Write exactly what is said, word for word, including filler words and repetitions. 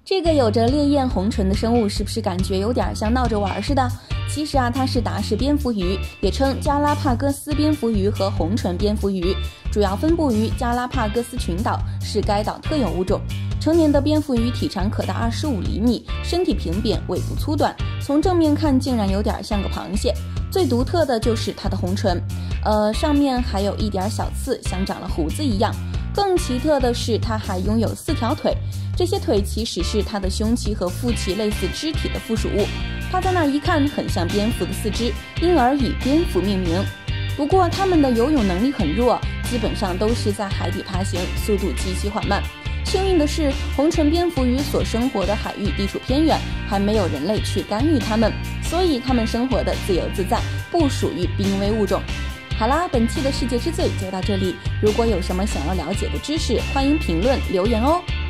这个有着烈焰红唇的生物是不是感觉有点像闹着玩似的？其实啊，它是达氏蝙蝠鱼，也称加拉帕戈斯蝙蝠鱼和红唇蝙蝠鱼，主要分布于加拉帕戈斯群岛，是该岛特有物种。成年的蝙蝠鱼体长可达二十五厘米，身体平扁，尾部粗短，从正面看竟然有点像个螃蟹。最独特的就是它的红唇，呃，上面还有一点小刺，像长了胡子一样。更奇特的是，它还拥有四条腿，这些腿其实是它的胸鳍和腹鳍类似肢体的附属物。它在那儿一看很像蝙蝠的四肢，因而以蝙蝠命名。不过它们的游泳能力很弱，基本上都是在海底爬行，速度极其缓慢。幸运的是，红唇蝙蝠鱼所生活的海域地处偏远，还没有人类去干预它们，所以它们生活的自由自在，不属于濒危物种。好啦，本期的世界之最就到这里。如果有什么想要了解的知识，欢迎评论留言哦。